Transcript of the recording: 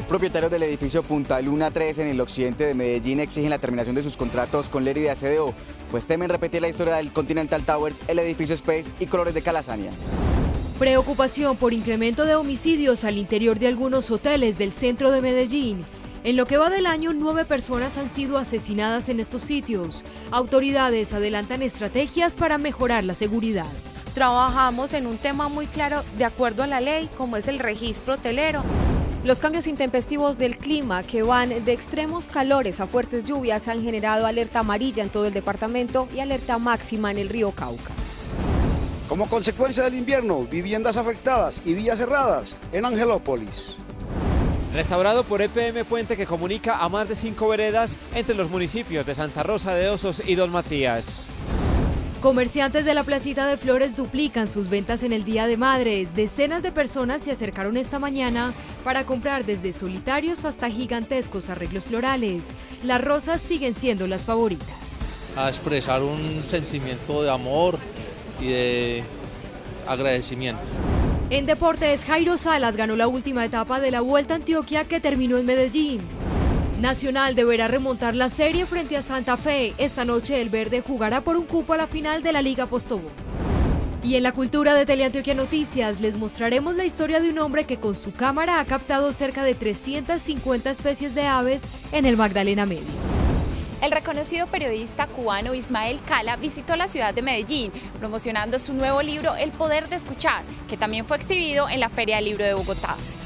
Propietarios del edificio Punta Luna 3 en el occidente de Medellín exigen la terminación de sus contratos con Lerida CDO, pues temen repetir la historia del Continental Towers, el edificio Space y Colores de Calasanía. Preocupación por incremento de homicidios al interior de algunos hoteles del centro de Medellín. En lo que va del año, 9 personas han sido asesinadas en estos sitios. Autoridades adelantan estrategias para mejorar la seguridad. Trabajamos en un tema muy claro de acuerdo a la ley, como es el registro hotelero. Los cambios intempestivos del clima, que van de extremos calores a fuertes lluvias, han generado alerta amarilla en todo el departamento y alerta máxima en el río Cauca. Como consecuencia del invierno, viviendas afectadas y vías cerradas en Angelópolis. Restaurado por EPM Puente, que comunica a más de 5 veredas entre los municipios de Santa Rosa de Osos y Don Matías. Comerciantes de la placita de Flores duplican sus ventas en el Día de Madres. Decenas de personas se acercaron esta mañana para comprar desde solitarios hasta gigantescos arreglos florales. Las rosas siguen siendo las favoritas. A expresar un sentimiento de amor y de agradecimiento. En deportes, Jairo Salas ganó la última etapa de la Vuelta a Antioquia, que terminó en Medellín. Nacional deberá remontar la serie frente a Santa Fe. Esta noche el verde jugará por un cupo a la final de la Liga Postobón. Y en la cultura de Teleantioquia Noticias les mostraremos la historia de un hombre que con su cámara ha captado cerca de 350 especies de aves en el Magdalena Medio. El reconocido periodista cubano Ismael Cala visitó la ciudad de Medellín, promocionando su nuevo libro El Poder de Escuchar, que también fue exhibido en la Feria del Libro de Bogotá.